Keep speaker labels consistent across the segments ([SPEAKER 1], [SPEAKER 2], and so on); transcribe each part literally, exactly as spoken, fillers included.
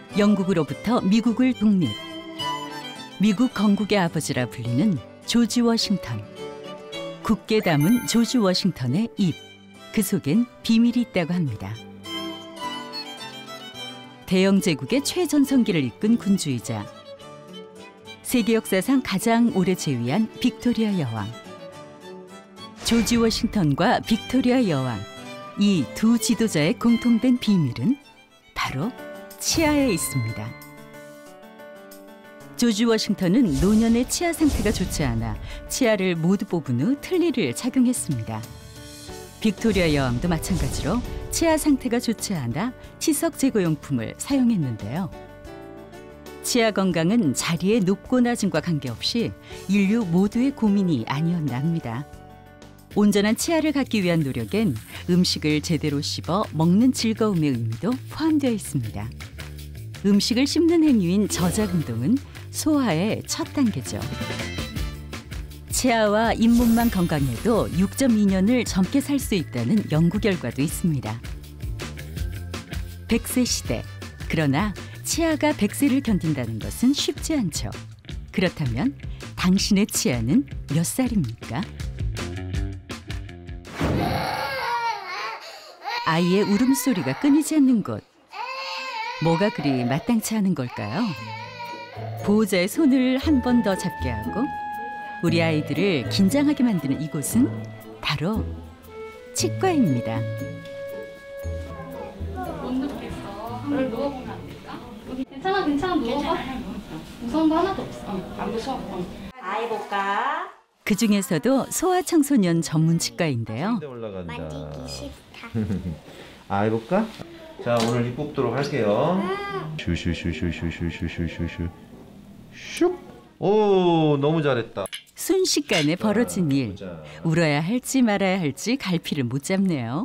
[SPEAKER 1] 영국으로부터 미국을 독립. 미국 건국의 아버지라 불리는 조지 워싱턴. 굳게 담은 조지 워싱턴의 입. 그 속엔 비밀이 있다고 합니다. 대영 제국의 최전성기를 이끈 군주이자 세계 역사상 가장 오래 재위한 빅토리아 여왕. 조지 워싱턴과 빅토리아 여왕, 이 두 지도자의 공통된 비밀은 바로 치아에 있습니다. 조지 워싱턴은 노년의 치아 상태가 좋지 않아 치아를 모두 뽑은 후 틀니를 착용했습니다. 빅토리아 여왕도 마찬가지로 치아 상태가 좋지 않아 치석 제거용품을 사용했는데요. 치아 건강은 자리의 높고 낮음과 관계없이 인류 모두의 고민이 아니었나 합니다. 온전한 치아를 갖기 위한 노력엔 음식을 제대로 씹어 먹는 즐거움의 의미도 포함되어 있습니다. 음식을 씹는 행위인 저작 운동은 소화의 첫 단계죠. 치아와 잇몸만 건강해도 육 점 이 년을 젊게 살 수 있다는 연구 결과도 있습니다. 백 세 시대. 그러나 치아가 백 세를 견딘다는 것은 쉽지 않죠. 그렇다면 당신의 치아는 몇 살입니까? 아이의 울음소리가 끊이지 않는 곳. 뭐가 그리 마땅치 않은 걸까요? 보호자의 손을 한 번 더 잡게 하고 우리 아이들을 긴장하게 만드는 이곳은 바로 치과입니다.
[SPEAKER 2] 못 눕겠어. 그래 누워보면 안 될까? 괜찮아 괜찮아 누워봐. 무서운 거 하나도 없어. 어, 안 무서워.
[SPEAKER 3] 아이 볼까?
[SPEAKER 1] 그 중에서도 소아청소년 전문 치과인데요.
[SPEAKER 4] 올라간다.
[SPEAKER 5] 만지기 싫다.
[SPEAKER 4] 아 해볼까? 자 오늘 입 뽑도록 할게요. 슈슈슈슈슈슈슈슈슈 슉. 오 너무 잘했다.
[SPEAKER 1] 순식간에 벌어진 일. 울어야 할지 말아야 할지 갈피를 못 잡네요.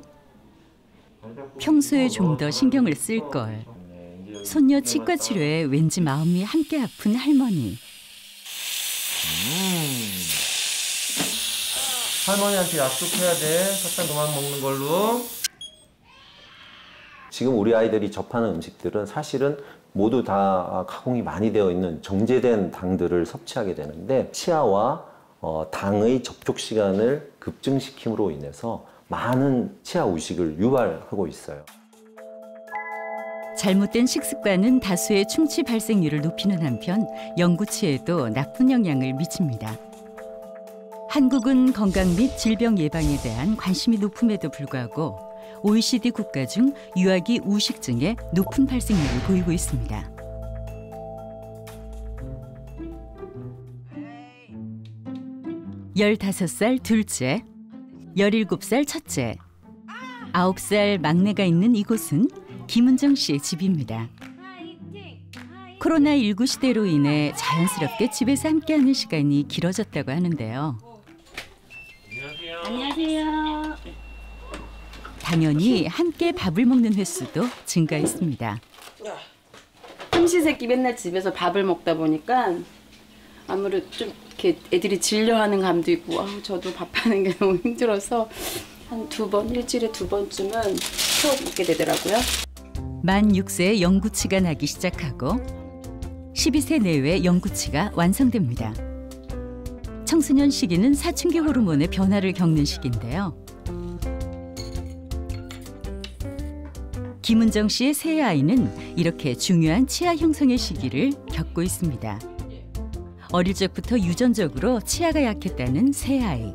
[SPEAKER 1] 평소에 좀 더 신경을 쓸 걸. 손녀 치과 치료에 왠지 마음이 함께 아픈 할머니.
[SPEAKER 4] 음. 할머니한테 약속해야 돼. 사탕 그만 먹는 걸로.
[SPEAKER 6] 지금 우리 아이들이 접하는 음식들은 사실은 모두 다 가공이 많이 되어 있는 정제된 당들을 섭취하게 되는데 치아와 어, 당의 접촉 시간을 급증시킴으로 인해서 많은 치아 우식을 유발하고 있어요.
[SPEAKER 1] 잘못된 식습관은 다수의 충치 발생률을 높이는 한편 영구치에도 나쁜 영향을 미칩니다. 한국은 건강 및 질병 예방에 대한 관심이 높음에도 불구하고 오이시디 국가 중 유아기 우식증의 높은 발생률을 보이고 있습니다. 열다섯 살 둘째, 열일곱 살 첫째, 아홉 살 막내가 있는 이곳은 김은정 씨의 집입니다. 코로나십구 시대로 인해 자연스럽게 집에서 함께하는 시간이 길어졌다고 하는데요.
[SPEAKER 3] 안녕하세요.
[SPEAKER 1] 당연히 함께 밥을 먹는 횟수도 증가했습니다.
[SPEAKER 7] 삼시세끼 맨날 집에서 밥을 먹다 보니까 아무래도 좀 이렇게 애들이 질려하는 감도 있고 아, 저도 밥하는 게 너무 힘들어서 한 두 번, 일주일에 두 번쯤은 꼭 먹게 되더라고요.
[SPEAKER 1] 만 육 세에 영구치가 나기 시작하고 십이 세 내외에 영구치가 완성됩니다. 청소년 시기는 사춘기 호르몬의 변화를 겪는 시기인데요. 김은정 씨의 세 아이는 이렇게 중요한 치아 형성의 시기를 겪고 있습니다. 어릴 적부터 유전적으로 치아가 약했다는 세 아이.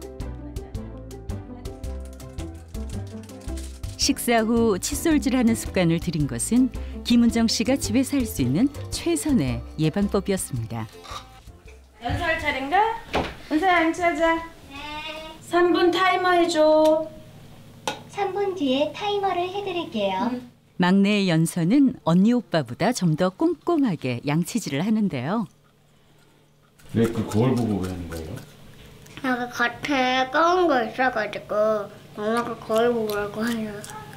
[SPEAKER 1] 식사 후 칫솔질하는 습관을 들인 것은 김은정 씨가 집에서 할 수 있는 최선의 예방법이었습니다.
[SPEAKER 7] 연서 할 차례인가? 은서야 양치하자. 네. 삼 분 타이머 해줘.
[SPEAKER 5] 삼 분 뒤에 타이머를 해드릴게요.
[SPEAKER 7] 음.
[SPEAKER 1] 막내의 연서는 언니 오빠보다 좀 더 꼼꼼하게 양치질을 하는데요.
[SPEAKER 8] 왜 그 거울 보고 왜 하는 거예요?
[SPEAKER 5] 여기 겉에 검은 거 있어가지고 엄마가 거울 보라고 해요.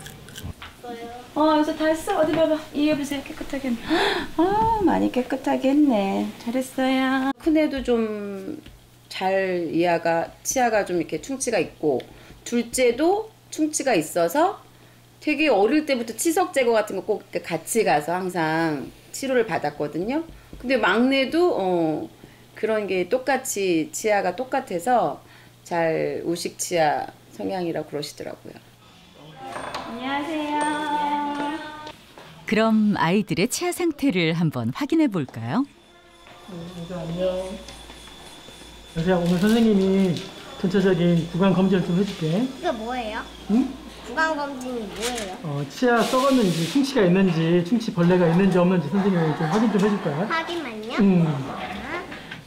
[SPEAKER 7] 어, 연서 다 했어? 어디 봐봐. 이해 보세요. 깨끗하게 했네. 아, 많이 깨끗하게 했네. 잘했어요. 큰애도 좀 잘 이하가 치아가 좀 이렇게 충치가 있고 둘째도 충치가 있어서 되게 어릴 때부터 치석 제거 같은 거 꼭 같이 가서 항상 치료를 받았거든요. 근데 막내도 어, 그런 게 똑같이 치아가 똑같아서 잘 우식 치아 성향이라고 그러시더라고요.
[SPEAKER 3] 안녕하세요.
[SPEAKER 1] 그럼 아이들의 치아 상태를 한번 확인해 볼까요?
[SPEAKER 9] 여자 안녕. 여자 오늘 선생님이 전체적인 구강 검진을 좀 해줄게.
[SPEAKER 5] 이게 뭐예요?
[SPEAKER 9] 응?
[SPEAKER 5] 구강 검진이 뭐예요?
[SPEAKER 9] 어, 치아 썩었는지, 충치가 있는지, 충치 벌레가 있는지 없는지 선생님이 좀 확인 좀 해줄 거야.
[SPEAKER 5] 확인만요?
[SPEAKER 9] 음.
[SPEAKER 5] 아,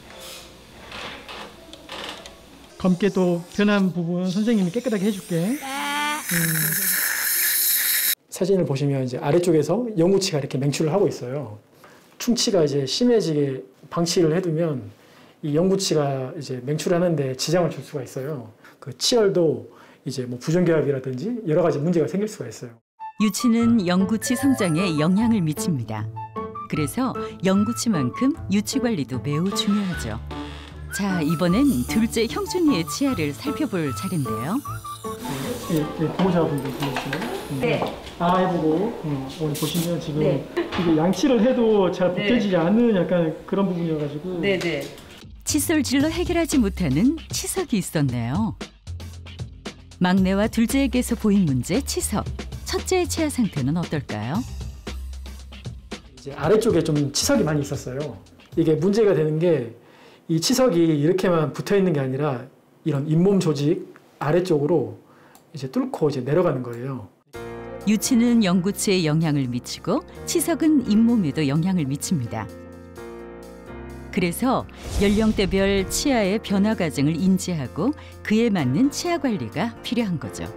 [SPEAKER 9] 검게 또 변한 부분 선생님이 깨끗하게 해줄게.
[SPEAKER 5] 네.
[SPEAKER 9] 음. 사진을 보시면 이제 아래쪽에서 영구치가 이렇게 맹출을 하고 있어요. 충치가 이제 심해지게 방치를 해두면 이 영구치가 이제 맹출하는데 지장을 줄 수가 있어요. 그 치열도 이제 뭐 부정교합이라든지 여러 가지 문제가 생길 수가 있어요.
[SPEAKER 1] 유치는 영구치 성장에 영향을 미칩니다. 그래서 영구치만큼 유치 관리도 매우 중요하죠. 자, 이번엔 둘째 형준이의 치아를 살펴볼 차례인데요.
[SPEAKER 9] 예, 예, 보호자분들 보여주세요. 음.
[SPEAKER 3] 네.
[SPEAKER 9] 아 해보고 음, 오늘 보시면 지금
[SPEAKER 3] 네.
[SPEAKER 9] 이게 양치를 해도 잘
[SPEAKER 3] 네.
[SPEAKER 9] 벗겨지지 않는 약간 그런 부분이어가지고.
[SPEAKER 3] 네네.
[SPEAKER 1] 칫솔질로 해결하지 못하는 치석이 있었네요. 막내와 둘째에게서 보인 문제 치석. 첫째의 치아 상태는 어떨까요?
[SPEAKER 9] 이제 아래쪽에 좀 치석이 많이 있었어요. 이게 문제가 되는 게 이 치석이 이렇게만 붙어 있는 게 아니라 이런 잇몸 조직 아래쪽으로 이제 뚫고 이제 내려가는 거예요.
[SPEAKER 1] 유치는 영구치에 영향을 미치고 치석은 잇몸에도 영향을 미칩니다. 그래서 연령대별 치아의 변화 과정을 인지하고 그에 맞는 치아 관리가 필요한 거죠.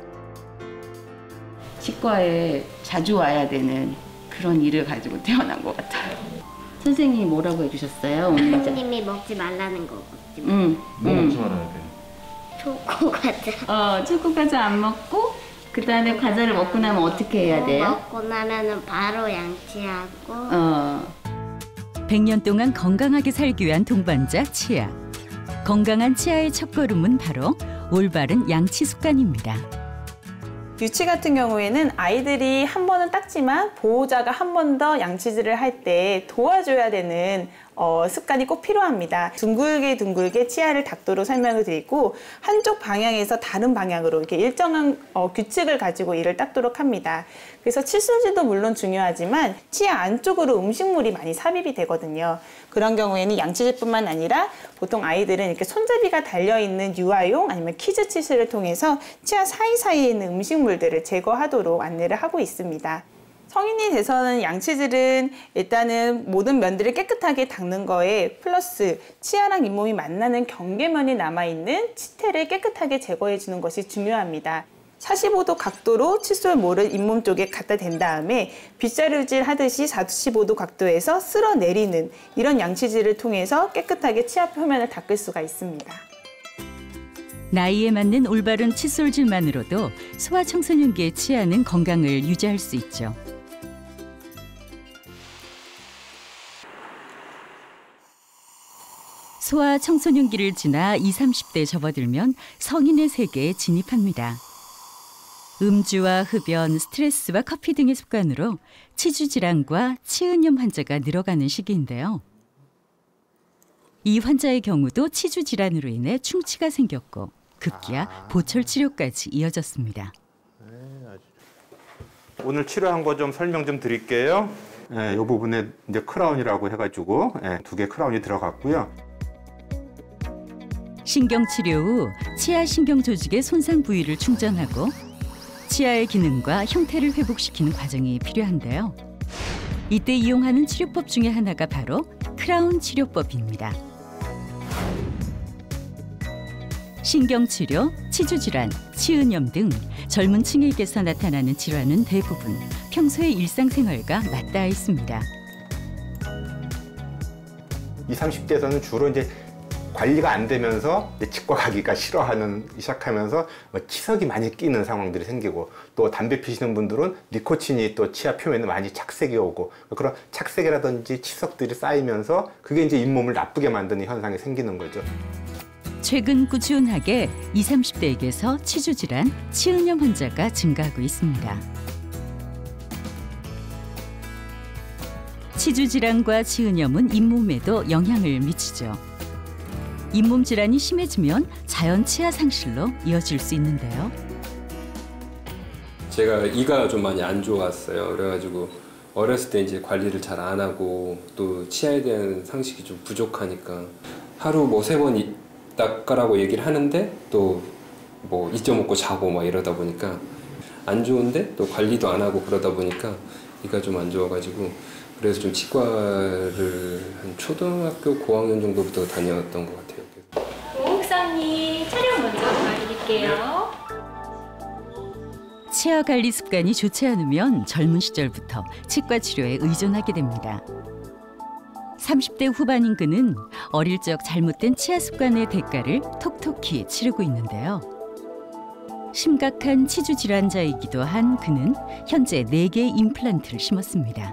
[SPEAKER 7] 치과에 자주 와야 되는 그런 일을 가지고 태어난 것 같아요. 선생님이 뭐라고 해주셨어요? 오늘 이제?
[SPEAKER 5] 선생님이 먹지 말라는 거 먹지 마.
[SPEAKER 7] 응,
[SPEAKER 4] 뭐
[SPEAKER 7] 응.
[SPEAKER 4] 먹지 말아야 돼?
[SPEAKER 5] 초코 과자.
[SPEAKER 7] 어, 초코 과자 안 먹고 그 다음에 과자를 먹고 나면 어떻게 해야 돼요?
[SPEAKER 5] 먹고 나면은 바로 양치하고.
[SPEAKER 7] 어,
[SPEAKER 1] 백 년 동안 건강하게 살기 위한 동반자 치아. 건강한 치아의 첫걸음은 바로 올바른 양치 습관입니다.
[SPEAKER 10] 유치 같은 경우에는 아이들이 한 번은 닦지만 보호자가 한 번 더 양치질을 할 때 도와줘야 되는 어, 습관이 꼭 필요합니다. 둥글게 둥글게 치아를 닦도록 설명을 드리고 한쪽 방향에서 다른 방향으로 이렇게 일정한 어, 규칙을 가지고 이를 닦도록 합니다. 그래서 칫솔질도 물론 중요하지만 치아 안쪽으로 음식물이 많이 삽입이 되거든요. 그런 경우에는 양치질뿐만 아니라 보통 아이들은 이렇게 손잡이가 달려있는 유아용 아니면 키즈 칫솔을 통해서 치아 사이사이에 있는 음식물들을 제거하도록 안내를 하고 있습니다. 성인이 돼서는 양치질은 일단은 모든 면들을 깨끗하게 닦는 거에 플러스 치아랑 잇몸이 만나는 경계면이 남아있는 치태를 깨끗하게 제거해 주는 것이 중요합니다. 사십오 도 각도로 칫솔 모를 잇몸 쪽에 갖다 댄 다음에 빗자루질 하듯이 사십오 도 각도에서 쓸어 내리는 이런 양치질을 통해서 깨끗하게 치아 표면을 닦을 수가 있습니다.
[SPEAKER 1] 나이에 맞는 올바른 칫솔질만으로도 소아청소년기의 치아는 건강을 유지할 수 있죠. 소아청소년기를 지나 이십, 삼십 대 접어들면 성인의 세계에 진입합니다. 음주와 흡연, 스트레스와 커피 등의 습관으로 치주 질환과 치은염 환자가 늘어가는 시기인데요. 이 환자의 경우도 치주 질환으로 인해 충치가 생겼고 급기야 보철 치료까지 이어졌습니다.
[SPEAKER 11] 오늘 치료한 거 좀 설명 좀 드릴게요. 예, 이 부분에 이제 크라운이라고 해가지고 예, 두 개 크라운이 들어갔고요.
[SPEAKER 1] 신경치료 후 치아 신경 조직의 손상 부위를 충전하고 치아의 기능과 형태를 회복시키는 과정이 필요한데요. 이때 이용하는 치료법 중에 하나가 바로 크라운 치료법입니다. 신경치료, 치주질환, 치은염 등 젊은 층에게서 나타나는 질환은 대부분 평소의 일상생활과 맞닿아 있습니다.
[SPEAKER 11] 이십, 삼십 대에서는 주로 이제 관리가 안 되면서 이제 치과 가기가 싫어하는 시작하면서 뭐 치석이 많이 끼는 상황들이 생기고 또 담배 피시는 분들은 니코틴이 또 치아 표면에 많이 착색이 오고 그런 착색이라든지 치석들이 쌓이면서 그게 이제 잇몸을 나쁘게 만드는 현상이 생기는 거죠.
[SPEAKER 1] 최근 꾸준하게 이십, 삼십 대에게서 치주질환, 치은염 환자가 증가하고 있습니다. 치주 질환과 지은염은 잇몸에도 영향을 미치죠. 잇몸 질환이 심해지면 자연 치아 상실로 이어질 수 있는데요.
[SPEAKER 12] 제가 이가 좀 많이 안 좋았어요. 그래가지고 어렸을 때 이제 관리를 잘 안 하고 또 치아에 대한 상식이 좀 부족하니까 하루 뭐 세 번 닦으라고 얘기를 하는데 또 뭐 잊어먹고 자고 막 이러다 보니까 안 좋은데 또 관리도 안 하고 그러다 보니까 이가 좀 안 좋아가지고 그래서 좀 치과를 한 초등학교 고학년 정도부터 다녔던 것 같아요.
[SPEAKER 3] 목사님 촬영 먼저 보여드릴게요.
[SPEAKER 1] 치아 관리 습관이 좋지 않으면 젊은 시절부터 치과 치료에 의존하게 됩니다. 삼십 대 후반인 그는 어릴 적 잘못된 치아 습관의 대가를 톡톡히 치르고 있는데요. 심각한 치주 질환자이기도 한 그는 현재 네 개의 임플란트를 심었습니다.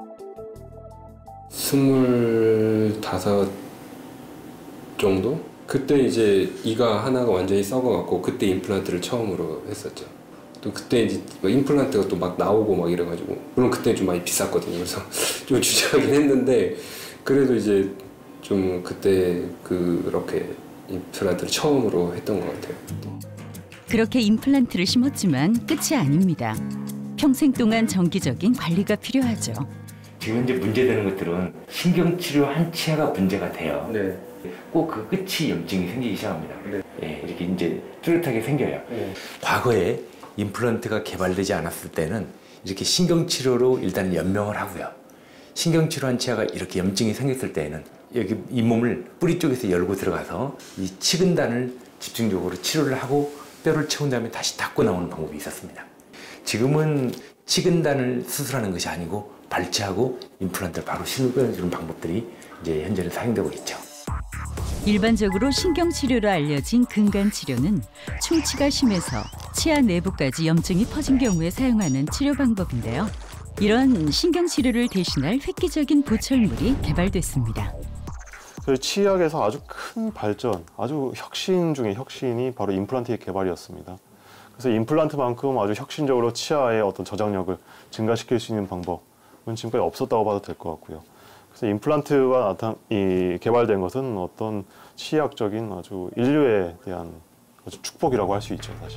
[SPEAKER 12] 스물다섯 정도? 그때 이제 이가 하나가 완전히 썩어갖고 그때 임플란트를 처음으로 했었죠. 또 그때 이제 임플란트가 또 막 나오고 막 이래가지고 물론 그때 좀 많이 비쌌거든요. 그래서 좀 주저하긴 했는데 그래도 이제 좀 그때 그렇게 임플란트를 처음으로 했던 것 같아요.
[SPEAKER 1] 그렇게 임플란트를 심었지만 끝이 아닙니다. 평생 동안 정기적인 관리가 필요하죠.
[SPEAKER 13] 지금 이제 문제되는 것들은 신경치료한 치아가 문제가 돼요.
[SPEAKER 12] 네.
[SPEAKER 13] 꼭 그 끝이 염증이 생기기 시작합니다.
[SPEAKER 12] 네.
[SPEAKER 13] 예, 이렇게 이제 뚜렷하게 생겨요.
[SPEAKER 12] 네.
[SPEAKER 14] 과거에 임플란트가 개발되지 않았을 때는 이렇게 신경치료로 일단 연명을 하고요. 신경치료한 치아가 이렇게 염증이 생겼을 때에는 여기 잇몸을 뿌리 쪽에서 열고 들어가서 이 치근단을 집중적으로 치료를 하고 뼈를 채운 다음에 다시 닦고 나오는 방법이 있었습니다. 지금은 치근단을 수술하는 것이 아니고 발치하고 임플란트를 바로 실어주는 방법들이 이제 현재는 사용되고 있죠.
[SPEAKER 1] 일반적으로 신경치료로 알려진 근간치료는 충치가 심해서 치아 내부까지 염증이 퍼진 경우에 사용하는 치료 방법인데요. 이런 신경치료를 대신할 획기적인 보철물이 개발됐습니다.
[SPEAKER 15] 치의학에서 아주 큰 발전, 아주 혁신 중의 혁신이 바로 임플란트의 개발이었습니다. 그래서 임플란트만큼 아주 혁신적으로 치아의 어떤 저장력을 증가시킬 수 있는 방법은 지금까지 없었다고 봐도 될 것 같고요. 그래서 임플란트가 나타, 이, 개발된 것은 어떤 치의학적인 아주 인류에 대한 아주 축복이라고 할 수 있죠, 사실.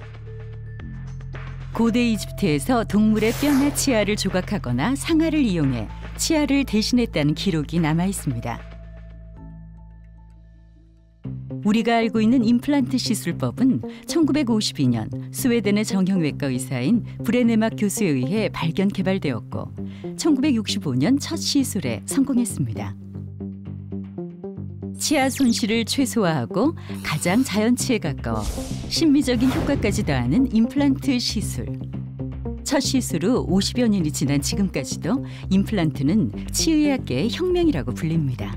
[SPEAKER 1] 고대 이집트에서 동물의 뼈나 치아를 조각하거나 상아를 이용해 치아를 대신했다는 기록이 남아 있습니다. 우리가 알고 있는 임플란트 시술법은 천구백오십이 년 스웨덴의 정형외과 의사인 브레네막 교수에 의해 발견 개발되었고 천구백육십오 년 첫 시술에 성공했습니다. 치아 손실을 최소화하고 가장 자연치에 가까워 심미적인 효과까지 더하는 임플란트 시술. 첫 시술 후 오십여 년이 지난 지금까지도 임플란트는 치의학계의 혁명이라고 불립니다.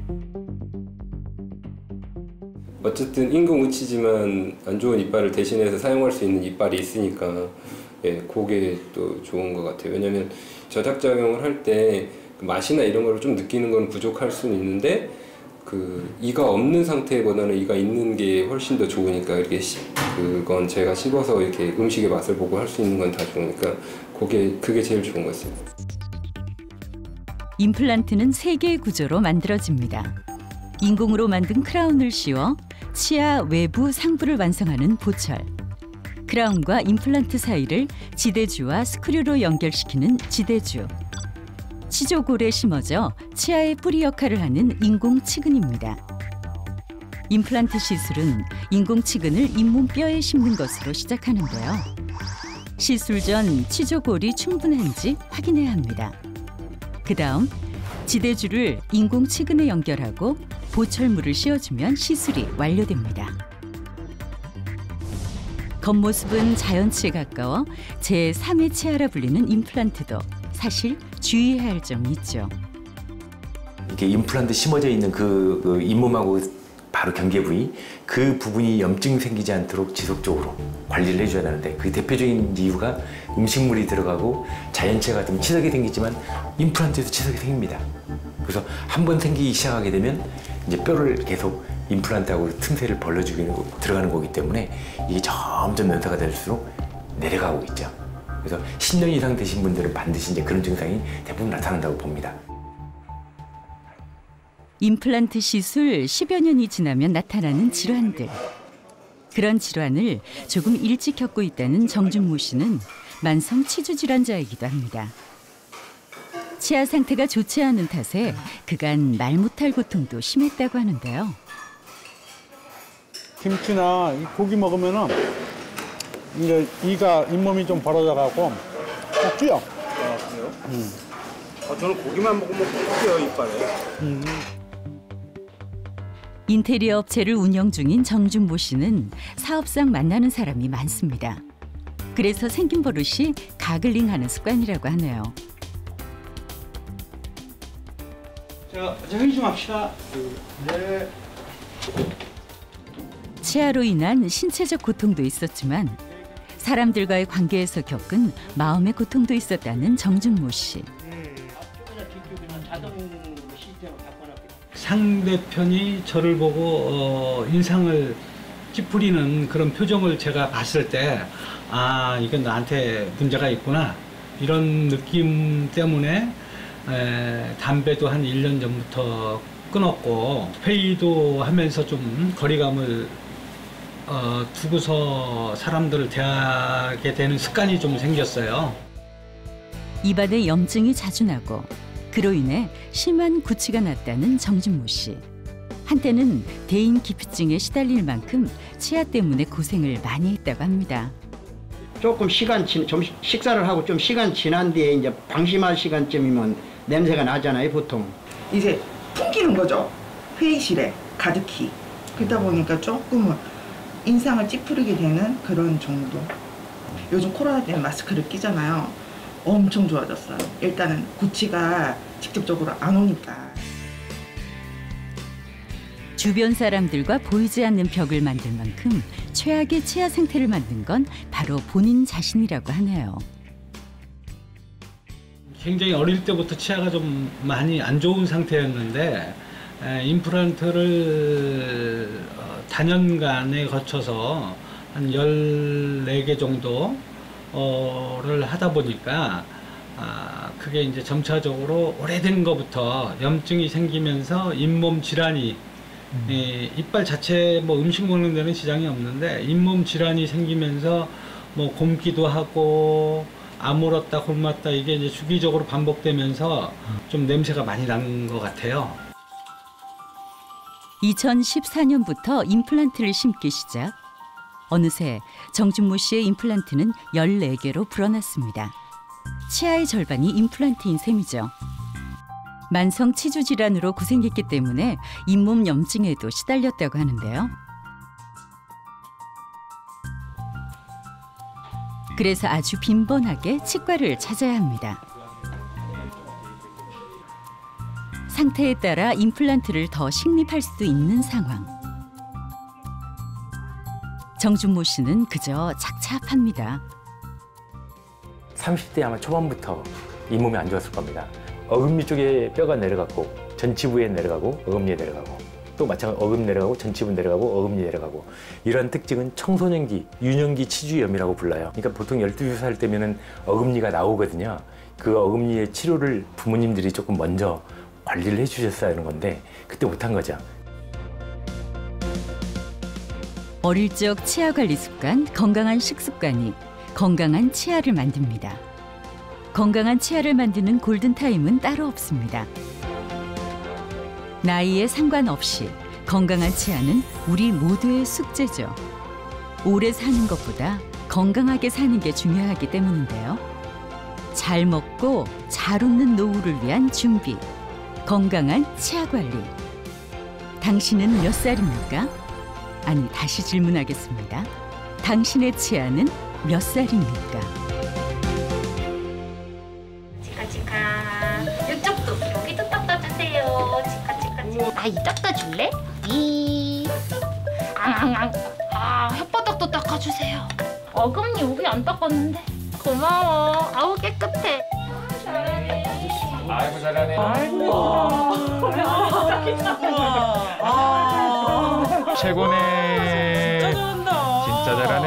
[SPEAKER 12] 어쨌든 인공우치지만 안 좋은 이빨을 대신해서 사용할 수 있는 이빨이 있으니까 예, 그게 또 좋은 것 같아요. 왜냐하면 저작작용을 할 때 맛이나 이런 걸 좀 느끼는 건 부족할 수는 있는데 그 이가 없는 상태보다는 이가 있는 게 훨씬 더 좋으니까 이렇게 시, 그건 제가 씹어서 이렇게 음식의 맛을 보고 할 수 있는 건 다 좋으니까 그게 그게 제일 좋은 것 같습니다.
[SPEAKER 1] 임플란트는 세 개의 구조로 만들어집니다. 인공으로 만든 크라운을 씌워 치아 외부 상부를 완성하는 보철, 크라운과 임플란트 사이를 지대주와 스크류로 연결시키는 지대주, 치조골에 심어져 치아의 뿌리 역할을 하는 인공치근입니다. 임플란트 시술은 인공치근을 잇몸뼈에 심는 것으로 시작하는데요. 시술 전 치조골이 충분한지 확인해야 합니다. 그 다음 지대주를 인공치근에 연결하고 보철물을 씌워주면 시술이 완료됩니다. 겉모습은 자연치에 가까워 제삼의 치아라 불리는 임플란트도 사실 주의해야 할 점이 있죠.
[SPEAKER 14] 이게 임플란트 심어져 있는 그, 그 잇몸하고 바로 경계 부위, 그 부분이 염증 생기지 않도록 지속적으로 관리를 해줘야 되는데 그 대표적인 이유가 음식물이 들어가고 자연치에 같으면 치석이 생기지만 임플란트에도 치석이 생깁니다. 그래서 한 번 생기기 시작하게 되면 이제 뼈를 계속 임플란트하고 틈새를 벌려주게 들어가는 거기 때문에 이게 점점 연사가 될수록 내려가고 있죠. 그래서 십 년 이상 되신 분들은 반드시 이제 그런 증상이 대부분 나타난다고 봅니다.
[SPEAKER 1] 임플란트 시술 십여 년이 지나면 나타나는 질환들. 그런 질환을 조금 일찍 겪고 있다는 정준모 씨는 만성 치주 질환자이기도 합니다. 치아 상태가 좋지 않은 탓에 그간 말 못할 고통도 심했다고 하는데요.
[SPEAKER 16] 김치나 이 고기 먹으면은 이게 이가 잇몸이 좀 벌어져갖고 꼭 찌요.
[SPEAKER 17] 아, 그래요?
[SPEAKER 16] 음.
[SPEAKER 17] 아, 저는 고기만 먹으면 꼭 찌요, 이빨에.
[SPEAKER 16] 음.
[SPEAKER 1] 인테리어 업체를 운영 중인 정준모 씨는 사업상 만나는 사람이 많습니다. 그래서 생긴 버릇이 가글링하는 습관이라고 하네요.
[SPEAKER 17] 자, 자 회의 좀 합시다. 네.
[SPEAKER 1] 치아로 인한 신체적 고통도 있었지만 사람들과의 관계에서 겪은 마음의 고통도 있었다는 정준모 씨.
[SPEAKER 18] 상대편이 저를 보고 어, 인상을 찌푸리는 그런 표정을 제가 봤을 때 아, 이건 나한테 문제가 있구나 이런 느낌 때문에 에, 담배도 한 일 년 전부터 끊었고 회의도 하면서 좀 거리감을 어, 두고서 사람들을 대하게 되는 습관이 좀 생겼어요.
[SPEAKER 1] 입안에 염증이 자주 나고 그로 인해 심한 구취가 났다는 정준모 씨. 한때는 대인 기피증에 시달릴 만큼 치아 때문에 고생을 많이 했다고 합니다.
[SPEAKER 19] 조금 시간 지 좀 식사를 하고 좀 시간 지난 뒤에 이제 방심할 시간쯤이면 냄새가 나잖아요, 보통.
[SPEAKER 20] 이제 풍기는 거죠. 회의실에 가득히. 그러다 보니까 조금은 인상을 찌푸리게 되는 그런 정도. 요즘 코로나 때문에 마스크를 끼잖아요. 엄청 좋아졌어요. 일단은 구취가 직접적으로 안 오니까.
[SPEAKER 1] 주변 사람들과 보이지 않는 벽을 만들 만큼 최악의 치아 상태를 만든 건 바로 본인 자신이라고 하네요.
[SPEAKER 18] 굉장히 어릴 때부터 치아가 좀 많이 안 좋은 상태였는데 에, 임플란트를 어, 다년간에 거쳐서 한 열네 개 정도 어를 하다 보니까 아, 그게 이제 점차적으로 오래된 것부터 염증이 생기면서 잇몸 질환이 음. 이, 이빨 자체 뭐 음식 먹는 데는 지장이 없는데 잇몸 질환이 생기면서 뭐 곰기도 하고 아물었다 굶었다 이게 이제 주기적으로 반복되면서 좀 냄새가 많이 나는 것 같아요.
[SPEAKER 1] 이천십사 년부터 임플란트를 심기 시작. 어느새 정준모 씨의 임플란트는 열네 개로 불어났습니다. 치아의 절반이 임플란트인 셈이죠. 만성 치주 질환으로 고생했기 때문에 잇몸 염증에도 시달렸다고 하는데요. 그래서 아주 빈번하게 치과를 찾아야 합니다. 상태에 따라 임플란트를 더 식립할 수도 있는 상황. 정준모 씨는 그저 착잡합니다.
[SPEAKER 14] 삼십 대 아마 초반부터 잇몸이 안 좋았을 겁니다. 어금니 쪽에 뼈가 내려갔고 전치부에 내려가고 어금니에 내려가고 또 마찬가지로 어금니 내려가고 전치부 내려가고 어금니 내려가고 이런 특징은 청소년기, 유년기 치주염이라고 불러요. 그러니까 보통 열두 살 때면은 어금니가 나오거든요. 그 어금니의 치료를 부모님들이 조금 먼저 관리를 해주셨어야 하는 건데 그때 못한 거죠.
[SPEAKER 1] 어릴 적 치아 관리 습관, 건강한 식습관이 건강한 치아를 만듭니다. 건강한 치아를 만드는 골든타임은 따로 없습니다. 나이에 상관없이 건강한 치아는 우리 모두의 숙제죠. 오래 사는 것보다 건강하게 사는 게 중요하기 때문인데요. 잘 먹고 잘 웃는 노후를 위한 준비, 건강한 치아 관리. 당신은 몇 살입니까? 아니, 다시 질문하겠습니다. 당신의 치아는 몇 살입니까?
[SPEAKER 3] 치카치카. 이쪽도 여기도 닦아주세요. 치카치카. 아, 이 닦아줄래? 이. 앙앙앙. 아, 혓바닥도 닦아주세요. 어금니 여기 안 닦았는데. 고마워. 아우 깨끗해. 잘하네.
[SPEAKER 8] 아이고 잘하네.
[SPEAKER 3] 아이고.
[SPEAKER 8] 최고네. 진짜 잘한다. 진짜 잘하네.